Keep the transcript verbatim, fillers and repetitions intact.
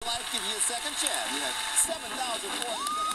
might give you a second chance. Yeah. seven thousand four hundred